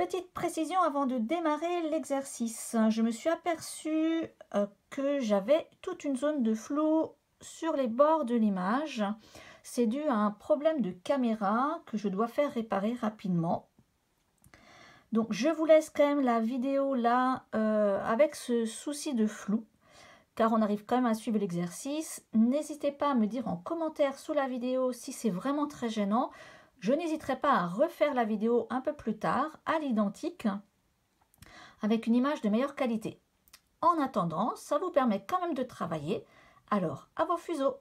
Petite précision avant de démarrer l'exercice. Je me suis aperçue que j'avais toute une zone de flou sur les bords de l'image. C'est dû à un problème de caméra que je dois faire réparer rapidement. Donc je vous laisse quand même la vidéo là avec ce souci de flou, car on arrive quand même à suivre l'exercice. N'hésitez pas à me dire en commentaire sous la vidéo si c'est vraiment très gênant. Je n'hésiterai pas à refaire la vidéo un peu plus tard, à l'identique, avec une image de meilleure qualité. En attendant, ça vous permet quand même de travailler. Alors, à vos fuseaux!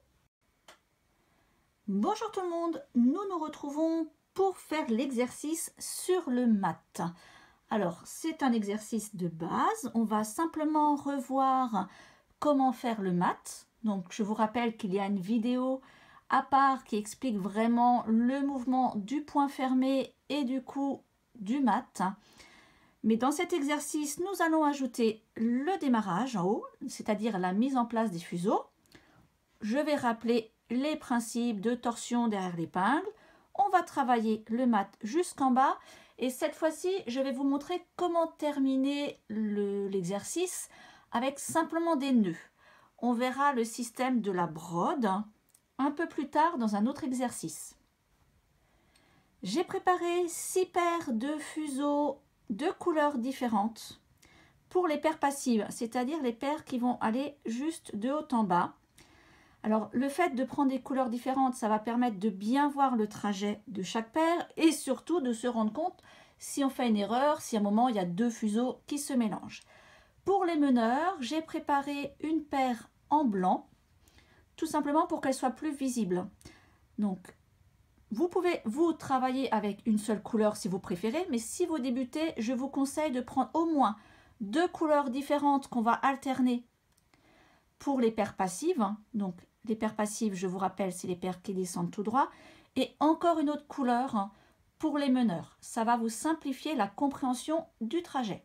Bonjour tout le monde, nous nous retrouvons pour faire l'exercice sur le mat. Alors, c'est un exercice de base. On va simplement revoir comment faire le mat. Donc, je vous rappelle qu'il y a une vidéo à part qui explique vraiment le mouvement du point fermé et du coup du mat. Mais dans cet exercice, nous allons ajouter le démarrage en haut, c'est-à-dire la mise en place des fuseaux. Je vais rappeler les principes de torsion derrière l'épingle. On va travailler le mat jusqu'en bas. Et cette fois-ci, je vais vous montrer comment terminer l'exercice avec simplement des nœuds. On verra le système de la brode un peu plus tard dans un autre exercice. J'ai préparé 6 paires de fuseaux de couleurs différentes pour les paires passives, c'est-à-dire les paires qui vont aller juste de haut en bas. Alors le fait de prendre des couleurs différentes, ça va permettre de bien voir le trajet de chaque paire et surtout de se rendre compte si on fait une erreur, si à un moment il y a deux fuseaux qui se mélangent. Pour les meneurs, j'ai préparé une paire en blanc, tout simplement pour qu'elle soit plus visible. Donc, vous pouvez vous travailler avec une seule couleur si vous préférez, mais si vous débutez, je vous conseille de prendre au moins 2 couleurs différentes qu'on va alterner pour les paires passives. Donc, les paires passives, je vous rappelle, c'est les paires qui descendent tout droit. Et encore une autre couleur pour les meneurs. Ça va vous simplifier la compréhension du trajet.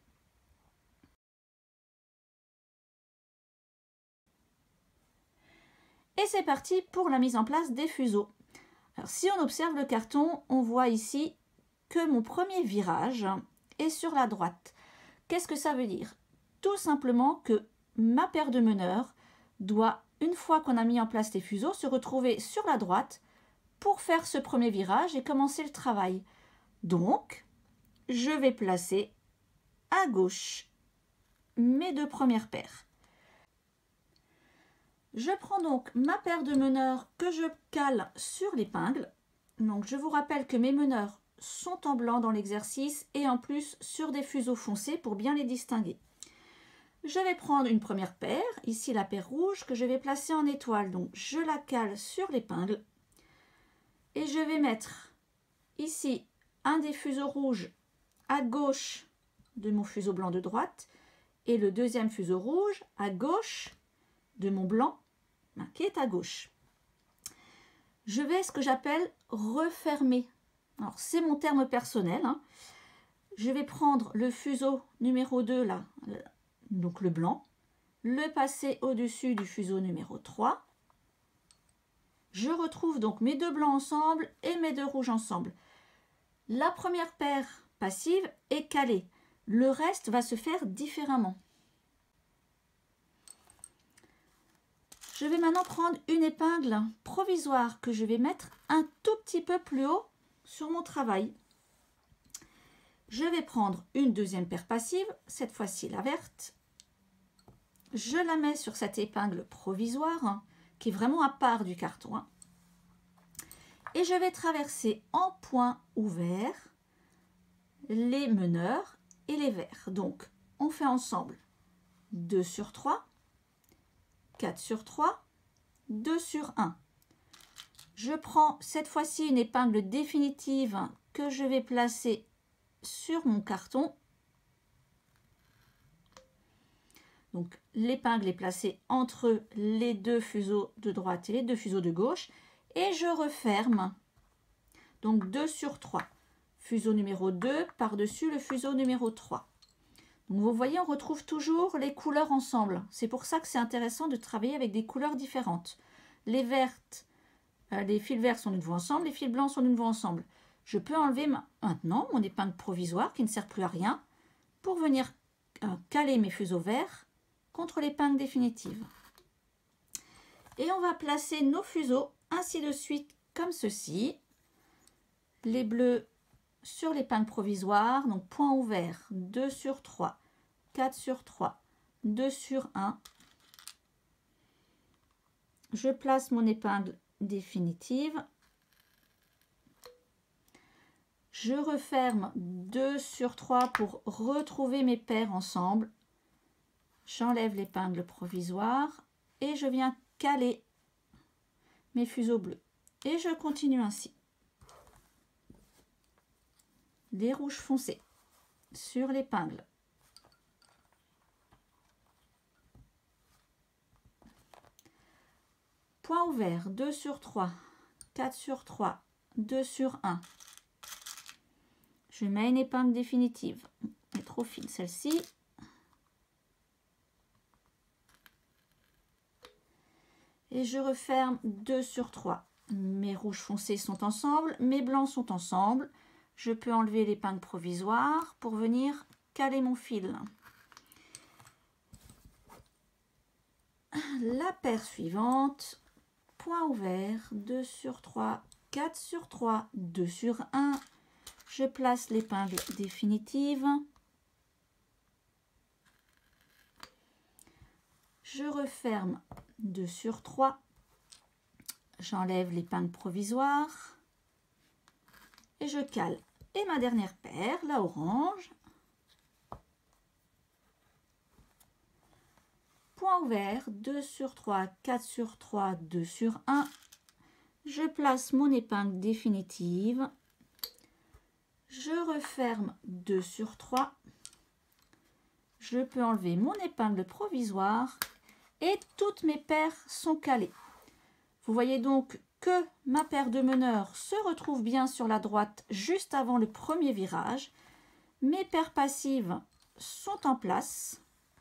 Et c'est parti pour la mise en place des fuseaux. Alors, si on observe le carton, on voit ici que mon premier virage est sur la droite. Qu'est-ce que ça veut dire? Tout simplement que ma paire de meneurs doit, une fois qu'on a mis en place les fuseaux, se retrouver sur la droite pour faire ce premier virage et commencer le travail. Donc, je vais placer à gauche mes 2 premières paires. Je prends donc ma paire de meneurs que je cale sur l'épingle. Donc je vous rappelle que mes meneurs sont en blanc dans l'exercice et en plus sur des fuseaux foncés pour bien les distinguer. Je vais prendre une première paire, ici la paire rouge que je vais placer en étoile. Donc je la cale sur l'épingle et je vais mettre ici un des fuseaux rouges à gauche de mon fuseau blanc de droite et le deuxième fuseau rouge à gauche de mon blanc qui est à gauche. Je vais ce que j'appelle refermer. Alors c'est mon terme personnel. Je vais prendre le fuseau numéro 2 là, donc le blanc, le passer au-dessus du fuseau numéro 3. Je retrouve donc mes 2 blancs ensemble et mes 2 rouges ensemble. La première paire passive est calée. Le reste va se faire différemment. Je vais maintenant prendre une épingle provisoire que je vais mettre un tout petit peu plus haut sur mon travail. Je vais prendre une deuxième paire passive, cette fois-ci la verte. Je la mets sur cette épingle provisoire qui est vraiment à part du carton. Et je vais traverser en point ouvert les meneurs et les verts. Donc, on fait ensemble 2 sur 3. 4 sur 3, 2 sur 1. Je prends cette fois-ci une épingle définitive que je vais placer sur mon carton. Donc l'épingle est placée entre les 2 fuseaux de droite et les 2 fuseaux de gauche et je referme. Donc 2 sur 3. Fuseau numéro 2 par-dessus le fuseau numéro 3. Donc vous voyez, on retrouve toujours les couleurs ensemble. C'est pour ça que c'est intéressant de travailler avec des couleurs différentes. Les vertes, les fils verts sont d'une fois ensemble, les fils blancs sont d'une fois ensemble. Je peux enlever maintenant mon épingle provisoire qui ne sert plus à rien pour venir caler mes fuseaux verts contre l'épingle définitive. Et on va placer nos fuseaux ainsi de suite comme ceci. Les bleus sur l'épingle provisoire, donc point ouvert, 2 sur 3, 4 sur 3, 2 sur 1. Je place mon épingle définitive. Je referme 2 sur 3 pour retrouver mes paires ensemble. J'enlève l'épingle provisoire et je viens caler mes fuseaux bleus. Et je continue ainsi. Des rouges foncés sur l'épingle. Point ouvert, 2 sur 3, 4 sur 3, 2 sur 1. Je mets une épingle définitive. Elle est trop fine celle-ci. Et je referme 2 sur 3. Mes rouges foncés sont ensemble, mes blancs sont ensemble. Je peux enlever l'épingle provisoire pour venir caler mon fil. La paire suivante, point ouvert, 2 sur 3, 4 sur 3, 2 sur 1. Je place l'épingle définitive. Je referme 2 sur 3. J'enlève l'épingle provisoire. Et je cale. Et ma dernière paire, la orange. Point ouvert, 2 sur 3, 4 sur 3, 2 sur 1. Je place mon épingle définitive. Je referme 2 sur 3. Je peux enlever mon épingle provisoire et toutes mes paires sont calées. Vous voyez donc que ma paire de meneurs se retrouve bien sur la droite juste avant le premier virage. Mes paires passives sont en place.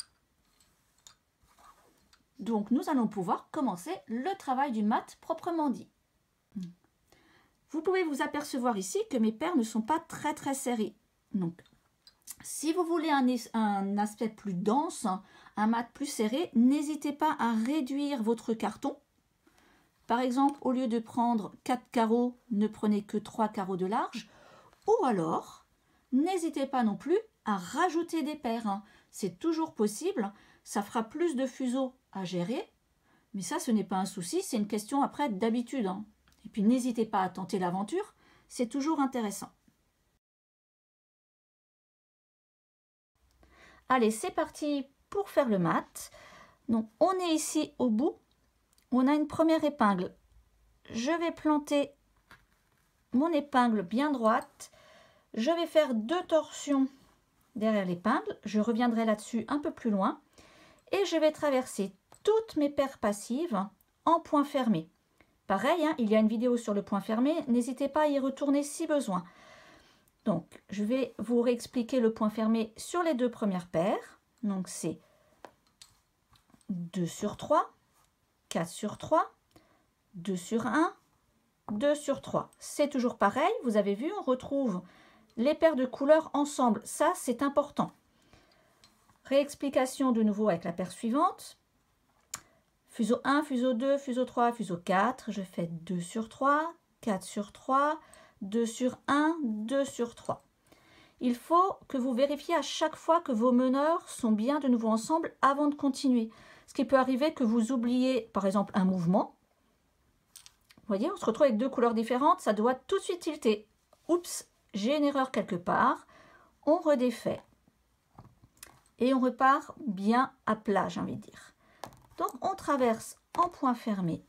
Donc nous allons pouvoir commencer le travail du mat proprement dit. Vous pouvez vous apercevoir ici que mes paires ne sont pas très serrées. Donc si vous voulez un aspect plus dense, un mat plus serré, n'hésitez pas à réduire votre carton. Par exemple, au lieu de prendre 4 carreaux, ne prenez que 3 carreaux de large. Ou alors, n'hésitez pas non plus à rajouter des paires. C'est toujours possible. Ça fera plus de fuseaux à gérer. Mais ça, ce n'est pas un souci. C'est une question après d'habitude. Et puis, n'hésitez pas à tenter l'aventure. C'est toujours intéressant. Allez, c'est parti pour faire le mat. Donc, on est ici au bout. On a une première épingle. Je vais planter mon épingle bien droite. Je vais faire 2 torsions derrière l'épingle. Je reviendrai là-dessus un peu plus loin. Et je vais traverser toutes mes paires passives en point fermé. Pareil, il y a une vidéo sur le point fermé. N'hésitez pas à y retourner si besoin. Donc, je vais vous réexpliquer le point fermé sur les 2 premières paires. Donc, c'est 2 sur 3. 4 sur 3, 2 sur 1, 2 sur 3. C'est toujours pareil, vous avez vu, on retrouve les paires de couleurs ensemble. Ça, c'est important. Réexplication de nouveau avec la paire suivante. Fuseau 1, fuseau 2, fuseau 3, fuseau 4. Je fais 2 sur 3, 4 sur 3, 2 sur 1, 2 sur 3. Il faut que vous vérifiez à chaque fois que vos meneurs sont bien de nouveau ensemble avant de continuer. Ce qui peut arriver que vous oubliez, par exemple, un mouvement. Vous voyez, on se retrouve avec 2 couleurs différentes. Ça doit tout de suite tilter. Oups, j'ai une erreur quelque part. On redéfait. Et on repart bien à plat, j'ai envie de dire. Donc, on traverse en point fermé.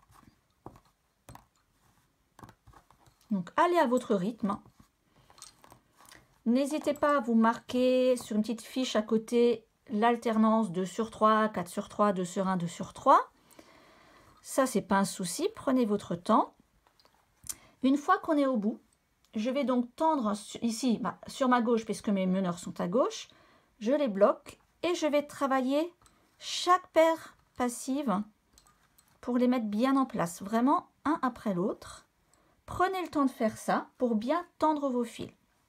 Donc, allez à votre rythme. N'hésitez pas à vous marquer sur une petite fiche à côté l'alternance 2 sur 3, 4 sur 3, 2 sur 1, 2 sur 3. Ça, c'est pas un souci. Prenez votre temps. Une fois qu'on est au bout, je vais donc tendre ici sur ma gauche, puisque mes meneurs sont à gauche. Je les bloque et je vais travailler chaque paire passive pour les mettre bien en place. Vraiment, un après l'autre. prenez le temps de faire ça pour bien tendre vos fils.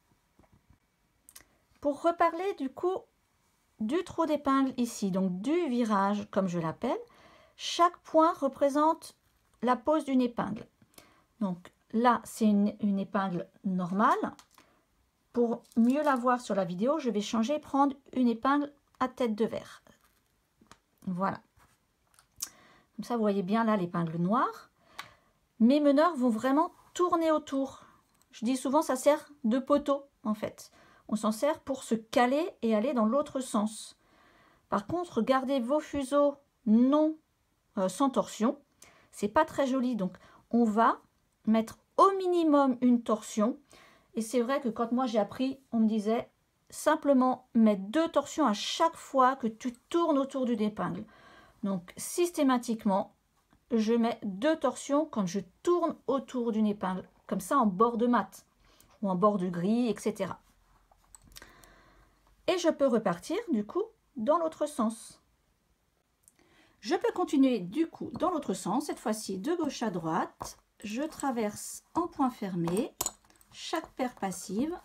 Pour reparler du coup du trou d'épingle ici, donc du virage comme je l'appelle, chaque point représente la pose d'une épingle. Donc là, c'est une épingle normale. Pour mieux la voir sur la vidéo, je vais changer, prendre une épingle à tête de verre. Voilà. Comme ça, vous voyez bien là l'épingle noire. Mes meneurs vont vraiment tourner autour. Je dis souvent, ça sert de poteau en fait. On s'en sert pour se caler et aller dans l'autre sens. Par contre, gardez vos fuseaux non sans torsion. C'est pas très joli, donc on va mettre au minimum une torsion. Et c'est vrai que quand moi j'ai appris, on me disait simplement mettre 2 torsions à chaque fois que tu tournes autour d'une épingle. Donc systématiquement, je mets 2 torsions quand je tourne autour d'une épingle, comme ça en bord de mat ou en bord de grille, etc. Et je peux repartir du coup dans l'autre sens. Je peux continuer du coup dans l'autre sens, cette fois-ci de gauche à droite. Je traverse en point fermé chaque paire passive.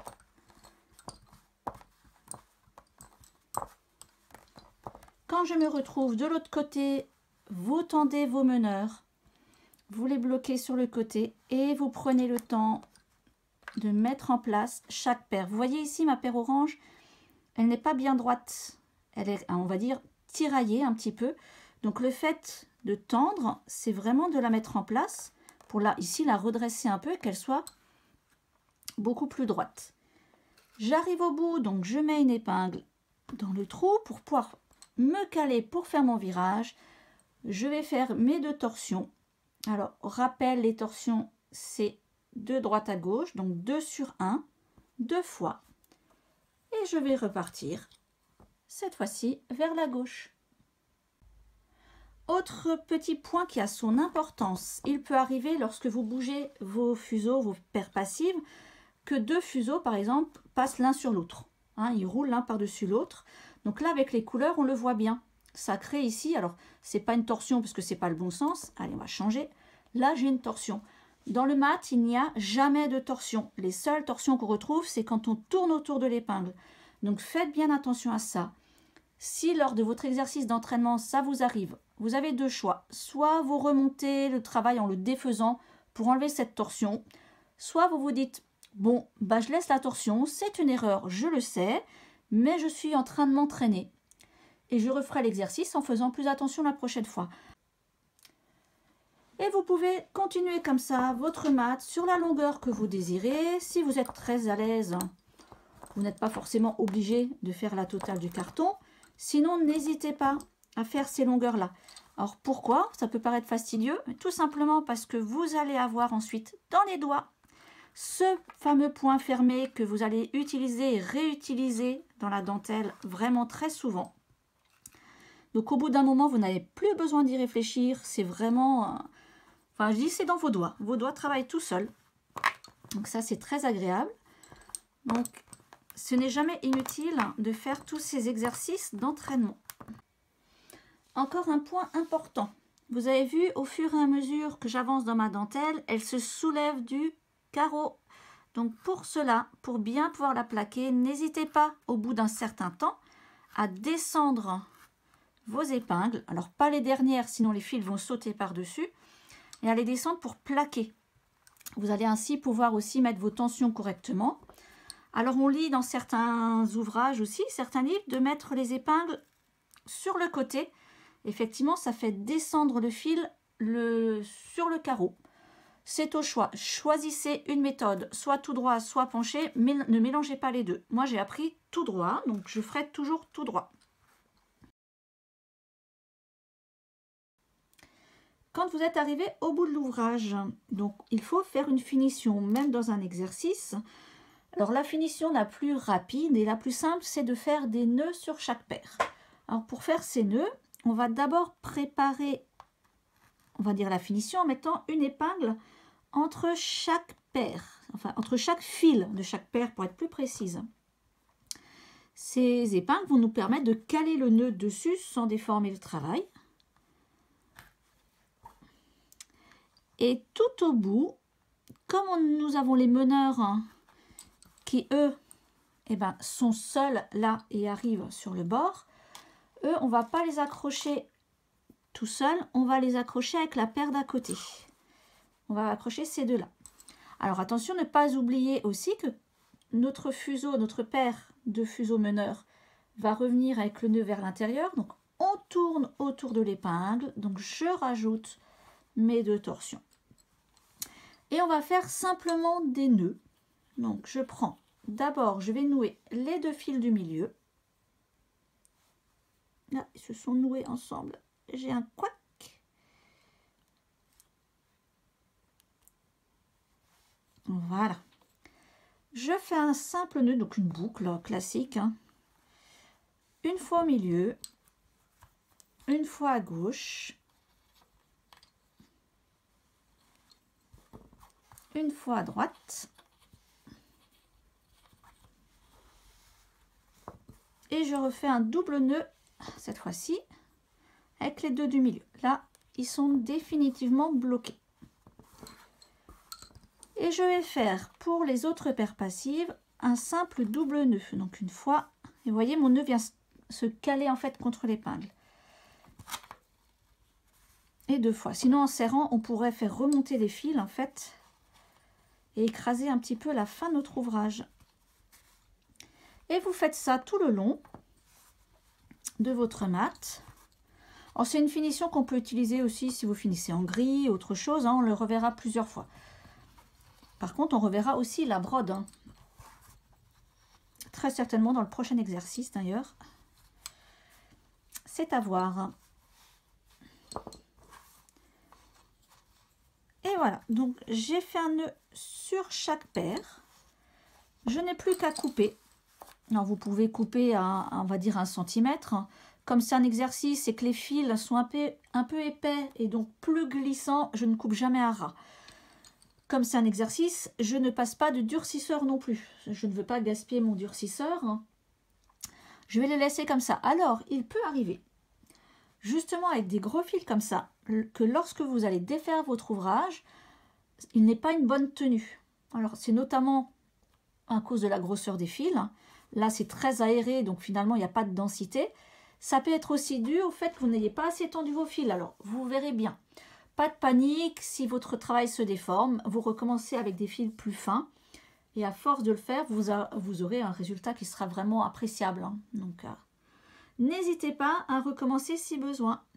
Quand je me retrouve de l'autre côté, vous tendez vos meneurs, vous les bloquez sur le côté et vous prenez le temps de mettre en place chaque paire. Vous voyez ici ma paire orange, elle n'est pas bien droite, elle est, on va dire, tiraillée un petit peu. Donc le fait de tendre, c'est vraiment de la mettre en place pour ici la redresser un peu et qu'elle soit beaucoup plus droite. J'arrive au bout, donc je mets une épingle dans le trou pour pouvoir me caler pour faire mon virage. Je vais faire mes 2 torsions. Alors, rappel, les torsions, c'est de droite à gauche, donc 2 sur 1, 2 fois. Et je vais repartir, cette fois-ci, vers la gauche. Autre petit point qui a son importance, il peut arriver lorsque vous bougez vos fuseaux, vos paires passives, que 2 fuseaux, par exemple, passent l'un sur l'autre. Hein, ils roulent l'un par-dessus l'autre. Donc là, avec les couleurs, on le voit bien. Ça crée ici, alors, c'est pas une torsion parce que c'est pas le bon sens. Allez, on va changer. Là, j'ai une torsion. Dans le mat, il n'y a jamais de torsion. Les seules torsions qu'on retrouve, c'est quand on tourne autour de l'épingle. Donc, faites bien attention à ça. Si lors de votre exercice d'entraînement, ça vous arrive, vous avez 2 choix. Soit vous remontez le travail en le défaisant pour enlever cette torsion, soit vous vous dites, bon, bah, je laisse la torsion, c'est une erreur, je le sais, mais je suis en train de m'entraîner. Et je referai l'exercice en faisant plus attention la prochaine fois. Et vous pouvez continuer comme ça votre mat sur la longueur que vous désirez. Si vous êtes très à l'aise, vous n'êtes pas forcément obligé de faire la totale du carton. Sinon, n'hésitez pas à faire ces longueurs-là. Alors pourquoi? Ça peut paraître fastidieux, tout simplement parce que vous allez avoir ensuite dans les doigts ce fameux point fermé que vous allez utiliser et réutiliser dans la dentelle vraiment très souvent. Donc au bout d'un moment, vous n'avez plus besoin d'y réfléchir. C'est vraiment... Enfin, je dis c'est dans vos doigts. Vos doigts travaillent tout seuls. Donc ça, c'est très agréable. Donc, ce n'est jamais inutile de faire tous ces exercices d'entraînement. Encore un point important. Vous avez vu, au fur et à mesure que j'avance dans ma dentelle, elle se soulève du carreau. Donc pour cela, pour bien pouvoir la plaquer, n'hésitez pas au bout d'un certain temps à descendre vos épingles. Alors pas les dernières, sinon les fils vont sauter par-dessus. Et à les descendre pour plaquer. Vous allez ainsi pouvoir aussi mettre vos tensions correctement. Alors on lit dans certains ouvrages aussi, certains livres, de mettre les épingles sur le côté. Effectivement, ça fait descendre le fil sur le carreau. C'est au choix. Choisissez une méthode, soit tout droit, soit penché, mais ne mélangez pas les deux. Moi, j'ai appris tout droit, donc je ferai toujours tout droit. Quand vous êtes arrivé au bout de l'ouvrage, donc il faut faire une finition, même dans un exercice. Alors la finition la plus rapide et la plus simple, c'est de faire des nœuds sur chaque paire. Alors pour faire ces nœuds, on va d'abord préparer, on va dire la finition en mettant une épingle entre chaque paire, enfin entre chaque fil de chaque paire pour être plus précise. Ces épingles vont nous permettre de caler le nœud dessus sans déformer le travail. Et tout au bout, comme nous avons les meneurs hein, qui, eux, eh ben, sont seuls là et arrivent sur le bord, eux, on ne va pas les accrocher tout seul, on va les accrocher avec la paire d'à côté. On va accrocher ces deux-là. Alors attention, ne pas oublier aussi que notre fuseau, notre paire de fuseaux meneurs va revenir avec le nœud vers l'intérieur. Donc on tourne autour de l'épingle. Donc je rajoute mes 2 torsions. Et on va faire simplement des nœuds. Donc je prends, d'abord je vais nouer les 2 fils du milieu. Là, ils se sont noués ensemble. J'ai un couac. Voilà. Je fais un simple nœud, donc une boucle classique. Hein. Une fois au milieu, une fois à gauche, une fois à droite. Et je refais un double nœud, cette fois-ci, avec les 2 du milieu. Là, ils sont définitivement bloqués. Et je vais faire pour les autres paires passives un simple double nœud. Donc une fois, et vous voyez, mon nœud vient se caler en fait contre l'épingle. Et 2 fois. Sinon, en serrant, on pourrait faire remonter les fils en fait et écraser un petit peu la fin de notre ouvrage. Et vous faites ça tout le long de votre mat. C'est une finition qu'on peut utiliser aussi si vous finissez en gris, autre chose. Hein, on le reverra plusieurs fois. Par contre, on reverra aussi la brode. Hein. Très certainement dans le prochain exercice d'ailleurs. C'est à voir. Et voilà. Donc, j'ai fait un nœud sur chaque paire. Je n'ai plus qu'à couper. Alors, vous pouvez couper à, on va dire, 1 centimètre. Comme c'est un exercice et que les fils sont un peu épais et donc plus glissants, je ne coupe jamais à ras. Comme c'est un exercice, je ne passe pas de durcisseur non plus. Je ne veux pas gaspiller mon durcisseur. Je vais le laisser comme ça. Alors, il peut arriver, justement avec des gros fils comme ça, que lorsque vous allez défaire votre ouvrage, il n'est pas une bonne tenue. Alors, c'est notamment à cause de la grosseur des fils. Là, c'est très aéré, donc finalement, il n'y a pas de densité. Ça peut être aussi dû au fait que vous n'ayez pas assez tendu vos fils. Alors, vous verrez bien. Pas de panique, si votre travail se déforme, vous recommencez avec des fils plus fins. Et à force de le faire, vous aurez un résultat qui sera vraiment appréciable. Hein. Donc, n'hésitez pas à recommencer si besoin.